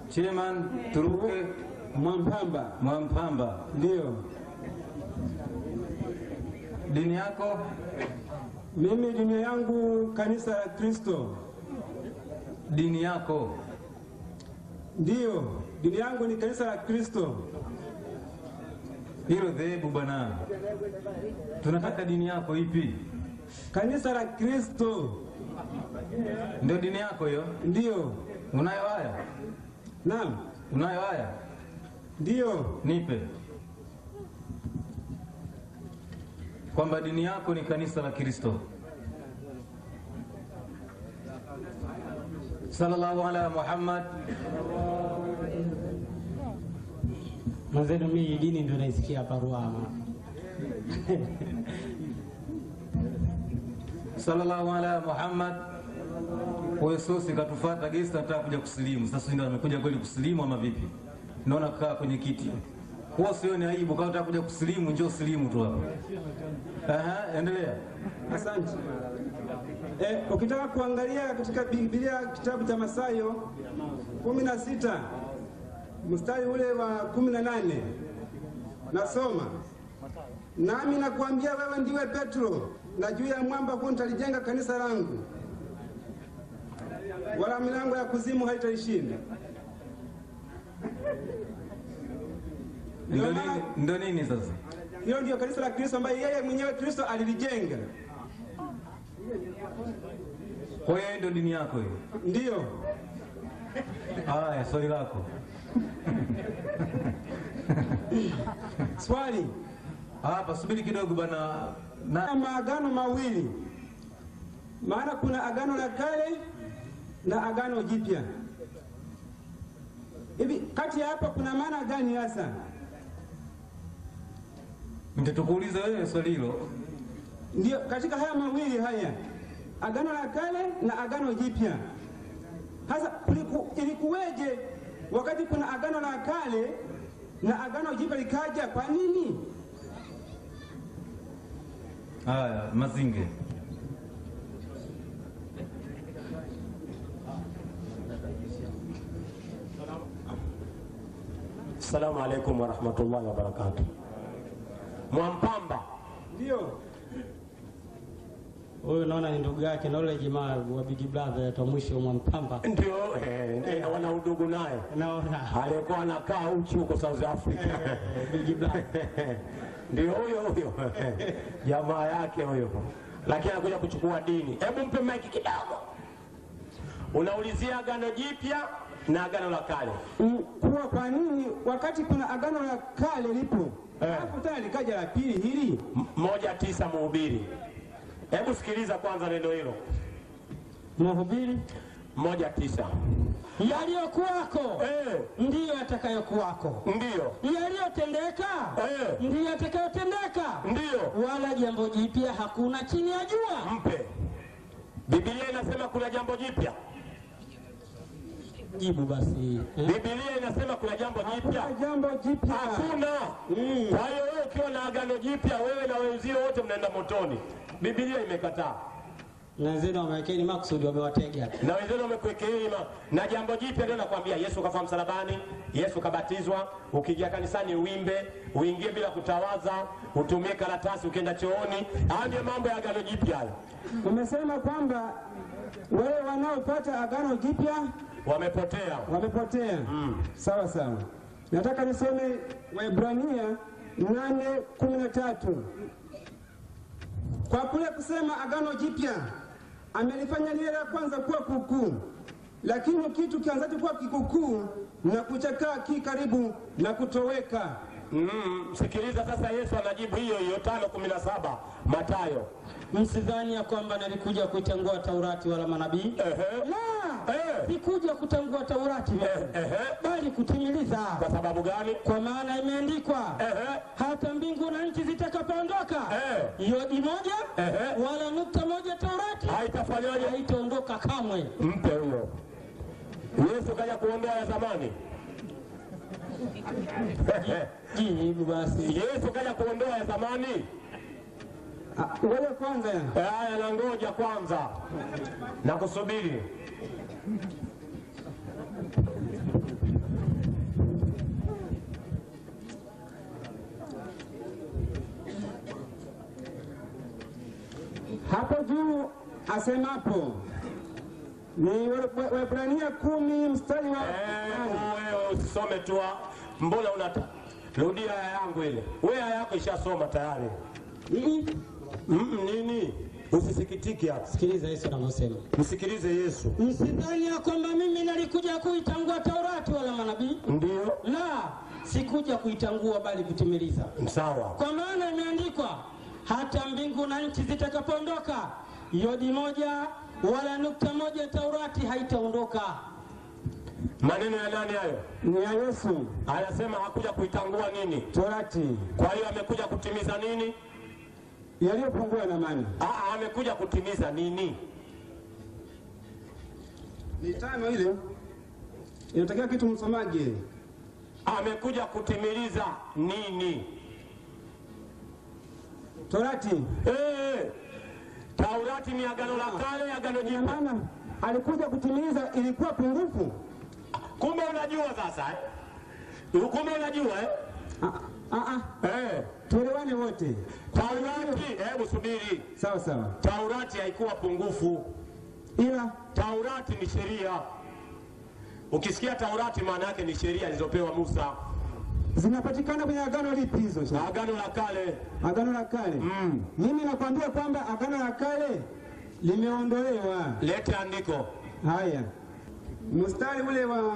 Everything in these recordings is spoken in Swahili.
Chairman Turuke Mwampamba. Mwampamba. Ndio. Dini yako? Mimi dini yangu kanisa la Kristo. Dini yako? Ndio, dini yangu ni kanisa la Kristo. Hilo dhehebu bwana. Tunataka dini yako ipi? Kanisa la Kristo. Ndio dini yako hiyo? Ndio. Unayo haya? Naam. Unayo haya? Ndio. Nipe. Kwamba dini yako ni kanisa la Kristo. Sallallahu ala Muhammad. Mwanzenu mimi dini ndio naisikia hapa Ruama. Sallallahu ala Muhammad. Wewe sosi katufuata gesta nataka kuja kusilimu. Sasa ndio amekuja kweli kusilimu ama vipi? Naona kukaa kwenye kiti. Wewe sioni aibu kama unataka kuja kusilimu, njoo silimu tu hapa. Endelea. Asante. Ukitaka kuangalia katika Biblia kitabu cha Mathayo 16 mstari ule wa 18 nasoma, nami nakuambia wewe ndiwe Petro, na juu ya mwamba huu nitalijenga kanisa langu, wala milango ya kuzimu haitalishinda. Ndio nini sasa? Hiyo ndio kanisa la Kristo ambaye yeye mwenyewe Kristo alilijenga. Kwa hiyo ndio dini yako hiyo? Ndio. Haya, swali lako. Swali. Hapa subiri kidogo bana. Na maagano mawili. Maana kuna agano la kale na agano jipya. Hivi kati ya hapa kuna maana gani hasa? Nitatukuuliza wewe swali hilo. Ndio, katika haya mawili haya, agano la kale na agano jipya, hasa ilikuweje wakati kuna agano la kale na agano jipya likaja? Kwa nini? Haya, Mazinge. Assalamu alaikum wa rahmatullahi wa barakatuh. Mwampamba. Ndio. Huyu naona ni ndugu yake na yule jamaa wa Big Brother wa mwisho Mwampamba. Ndio, wana udugu naye. Naona. Alikuwa anakaa uchi huko South Africa. Big Brother. Ndio huyo. Jamaa yake huyo. Lakini anakuja kuchukua dini. Hebu mpe mic kidogo. Unaulizia agano jipya na agano la kale. Kwa nini wakati kuna agano la kale lipo, hapo tena likaja la pili hili? 1:9 Mhubiri. Hebu sikiliza kwanza neno hilo. Mhubiri 1:9. Yaliyokuwako ndiyo atakayokuwako. Ndio. Yaliyotendeka ndiyo atakayotendeka. Ndio. Wala jambo jipya hakuna chini ya jua. Mpe. Biblia inasema kuna jambo jipya. Jibu basi. Biblia inasema kuna jambo jipya. Hakuna jambo jipya. Hakuna. Kwa hiyo wewe ukiwa na agano jipya, wewe na wenzio wote mnaenda motoni. Biblia imekataa. Na wenzao wamewekeni makusudi, wamewatega. Na wenzao wamekuwekeni na jambo jipya. Ndio nakwambia, Yesu kafa msalabani, Yesu kabatizwa, ukija kanisani uimbe, uingie bila kutawaza, utumie karatasi ukienda chooni. Haya ndio mambo ya agano jipya hayo. Umesema kwamba wale wanaopata agano jipya wamepotea. Sawa sawa. Nataka nisome Waebrania 8:13. Kwa kule kusema agano jipya, amelifanya lile la kwanza kuwa kukuu, lakini kitu kianzacho kuwa kikukuu na kuchakaa ki karibu na kutoweka. Sikiliza sasa, Yesu anajibu hiyo 5:17 Mathayo. Msidhani ya kwamba nalikuja kuitangua Taurati wala manabii. Sikuja kutangua Taurati bali kutimiliza. Kwa sababu gani? Kwa maana imeandikwa, hata mbingu na nchi zitakapoondoka, yodi moja wala nukta moja Taurati haitafanyaje? Haitaondoka kamwe. Mpe huyo. Yesu kaja kuondoa ya zamani. Jibu basi. Yesu kaja kuondoa ya zamani. Ngoja kwanza. Haya, na ngoja kwanza. Na kusubiri. juu asemapo ni Waebrania 10 mstari wa wewe usisome tu, mbona rudia aya yangu ile. Wewe aya yako ishasoma tayari. Nini? Usisikitike hapo. Sikiliza Yesu anavyosema. Msikilize Yesu. Msidhani ya kwamba mimi nalikuja kuitangua Taurati wala manabii. Ndio. La, sikuja kuitangua bali kutimiliza. Sawa. Kwa maana imeandikwa, hata mbingu na nchi zitakapoondoka, yodi moja wala nukta moja Taurati haitaondoka. Maneno ya nani hayo? ni ya Yesu. Anasema hakuja kuitangua nini? Torati. Kwa hiyo amekuja kutimiza nini? Yaliyopungua na mani. Amekuja kutimiza nini? Ni tano ile. Inatakiwa kitu msomaji. Amekuja kutimiliza nini? Torati. Taurati ni agano la kale, agano jipya. Maana alikuja kutimiliza ilikuwa pungufu. Kumbe unajua sasa Kumbe unajua Tuelewane wote. Taurati, hebu subiri. Sawa sawa. Taurati haikuwa pungufu. Ila Taurati ni sheria. Ukisikia Taurati maana yake ni sheria zilizopewa Musa. Zinapatikana kwenye agano lipi hizo? Agano la kale. Agano la kale. Mimi nakwambia kwamba agano la kale limeondolewa. Lete andiko. Haya. Mstari ule wa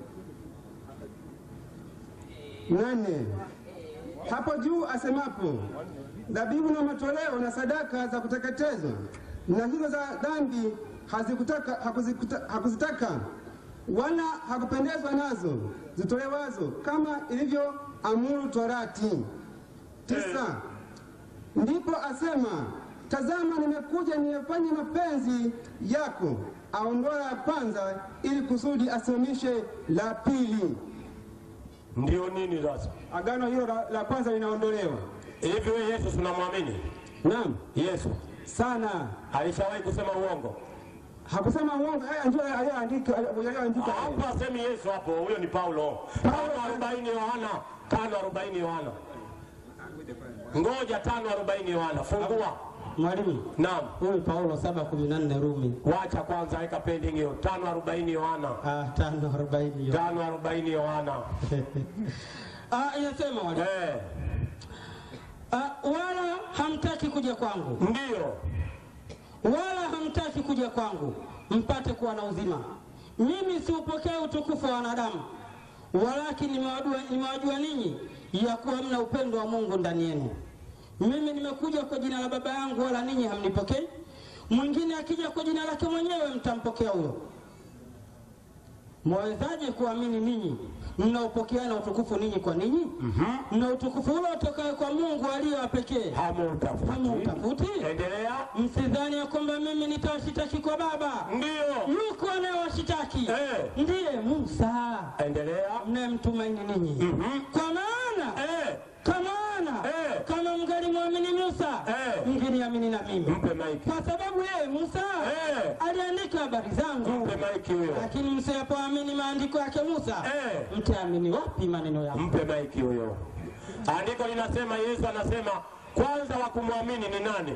8. Hapo juu asemapo, dhabihu na matoleo na sadaka za kuteketezwa na hizo za dhambi hakuzitaka wala hakupendezwa nazo zitolewazo kama ilivyo amuru Torati. 9. Ndipo asema, tazama nimekuja niyafanye mapenzi yako, aondoa la kwanza ili kusudi asimamishe la pili. Ndio nini sasa? Agano hilo la kwanza linaondolewa. Hivi wewe Yesu tunamwamini? Naam. Yesu Sana. Alishawahi kusema uongo? Hakusema uongo. Haya ndio aliyoandika. Hapo asemi Yesu hapo, huyo ni Paulo. 5:40 Yohana, 5:40 Yohana. Ngoja 5:40 Yohana, fungua. Mwalimu. Naam. Huyu Paulo 7:14 Rumi. Wacha kwanza weka pending hiyo. 5:40 Yohana. 5:40 Yohana. 5:40 Yohana. Inasema wale. Wala hamtaki kuja kwangu. Ndio. Wala hamtaki kuja kwangu mpate kuwa na uzima. Mimi siupokee utukufu wa wanadamu, walakini nimewajua ninyi ya kuwa mna upendo wa Mungu ndani yenu. Mimi nimekuja kwa jina la Baba yangu, wala ninyi hamnipokei. Mwingine akija kwa jina lake mwenyewe mtampokea huyo. Mwawezaje kuamini ninyi mnaopokeana utukufu ninyi kwa ninyi? Na utukufu ule utokaye kwa Mungu aliye wa pekee hamutafuti. Endelea. Msidhani ya kwamba mimi nitawashitaki kwa Baba. Ndio. Yuko anayewashitaki ndiye Musa. Endelea. Mnayemtumaini ninyi. Kwa maana kama mngalimwamini Musa mngeniamini na mimi. Mpe maiki. Kwa sababu yeye Musa aliandika habari zangu. Mpe maiki huyo. Lakini msipoamini maandiko yake Musa mtaamini wapi maneno yake? Mpe maiki huyo. Andiko linasema, Yesu anasema kwanza wa kumwamini ni nani?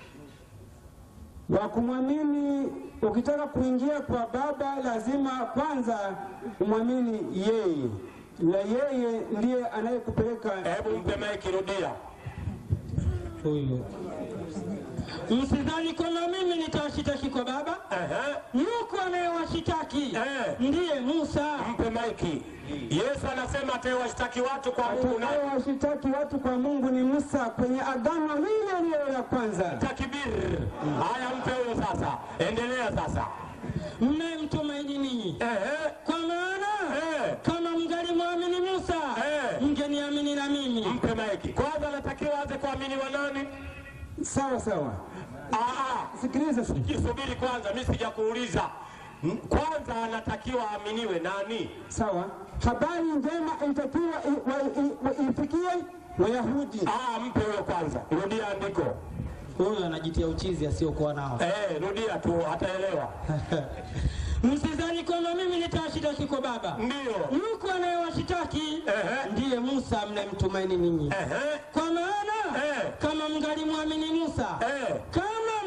Wa kumwamini, ukitaka kuingia kwa Baba lazima kwanza umwamini yeye. Na yeye ndiye anayekupeleka. Hebu mpe maiki, rudia. Huyo. Msidhani kwamba mimi nitawashitaki kwa Baba. Yuko anayewashitaki ndiye Musa. Mpe maiki. Yesu anasema atawashitaki watu kwa Mungu. Na atawashitaki watu kwa Mungu ni Musa kwenye agano lile la kwanza. Takbir. Haya, mpe huyo sasa. Endelea sasa. Mnayemtumaini ninyi. Kwa maana kama mngalimwamini Musa mngeniamini na mimi. Mpe maiki. Kwanza anatakiwa aanze kuamini wa nani? Sawa sawa. Sikiliza. Subiri kwanza, mimi sijakuuliza. Kwanza anatakiwa aaminiwe nani? Sawa. Habari njema itakiwa ifikie Wayahudi. Mpe huyo kwanza. Rudia andiko. Huyo anajitia uchizi asiokuwa nao. Rudia tu ataelewa. Msidhani kwamba mimi nitawashitaki kwa Baba. Ndio. Yuko anayewashitaki ndiye Musa mnayemtumaini ninyi. Kwa maana kama mngalimwamini Musa, kama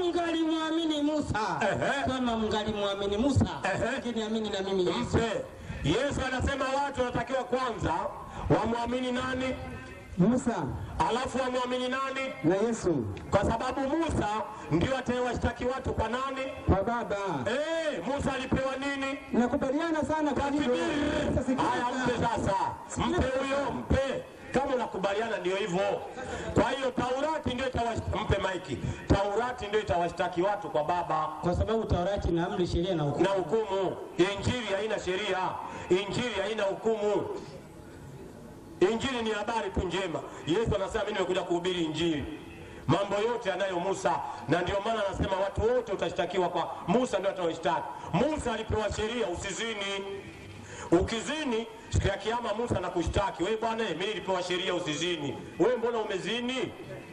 mngalimwamini Musa, kama mngalimwamini Musa, lakini amini na mimi Yesu. Yesu anasema watu wanatakiwa kwanza wamwamini nani? Musa. Alafu wamwamini nani? Na Yesu. Kwa sababu Musa ndio atawashtaki watu kwa nani? Kwa Baba. Musa alipewa nini? Nakubaliana sana kwa hilo. Haya, mpe sasa. Mpe huyo, mpe. Kama unakubaliana ndio hivyo. Kwa hiyo Taurati ndio mpe maiki. Taurati ndio itawashtaki watu kwa Baba. Kwa sababu Taurati ina amri, sheria na hukumu. Na hukumu. Injili haina sheria. Injili haina hukumu. Injili ni habari tu njema. Yesu anasema mimi nimekuja kuhubiri injili. Mambo yote anayo Musa, na ndio maana anasema watu wote utashtakiwa kwa Musa, ndio atawashtaki. Musa alipewa sheria usizini. Ukizini siku ya kiyama Musa anakushtaki. Wewe bwana, mimi nilipewa sheria usizini. Wewe mbona umezini?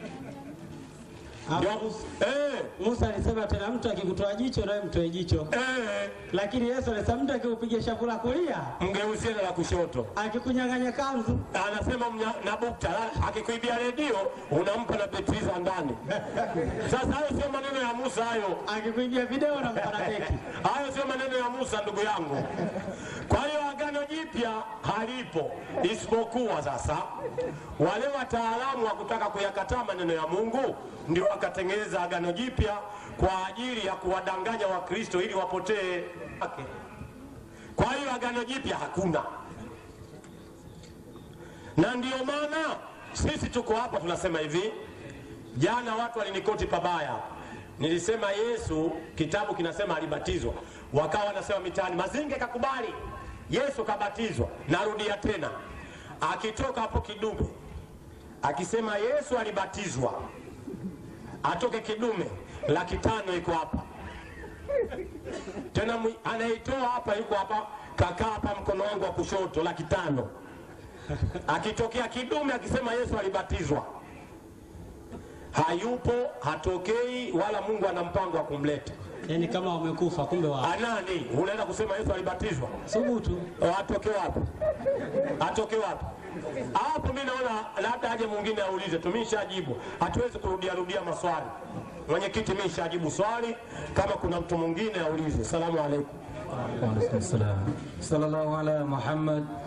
Musa alisema tena mtu akikutoa jicho nawe mtoe jicho. Lakini Yesu alisema mtu akikupiga shavu la kulia mgeuzie la kushoto. Akikunyang'anya kanzu anasema na bukta, akikuibia redio unampa na betri za ndani. Sasa hayo sio maneno ya Musa hayo. Akikuibia video na mpana beki. Hayo sio maneno ya Musa ndugu yangu. Kwa hiyo agano jipya halipo, isipokuwa sasa wale wataalamu wa kutaka kuyakataa maneno ya Mungu ndio wakatengeneza agano jipya kwa ajili ya kuwadanganya Wakristo ili wapotee. Kwa hiyo agano jipya hakuna. Na ndio maana sisi tuko hapa tunasema hivi. Jana watu walinikoti pabaya. Nilisema Yesu, kitabu kinasema alibatizwa. Wakawa wanasema mitaani Mazinge kakubali Yesu kabatizwa. Narudia tena, akitoka hapo kidume akisema Yesu alibatizwa, atoke kidume 500,000 iko hapa. Tena anaitoa hapa, yuko hapa, kakaa hapa mkono wangu wa kushoto, 500,000. Akitokea kidume akisema Yesu alibatizwa, hayupo, hatokei, wala Mungu ana mpango wa kumleta. Yaani kama wamekufa kumbe wao. Anani? Unaenda kusema Yesu alibatizwa? Subutu. Atoke wapi? Atoke wapi? Hapo mimi naona labda aje mwingine aulize, tumeshajibu. Hatuwezi kurudia maswali. Mwenyekiti, mimi nishajibu swali, kama kuna mtu mwingine aulize. Asalamu alaykum. Wa alaykum salaam. Sallallahu ala Muhammad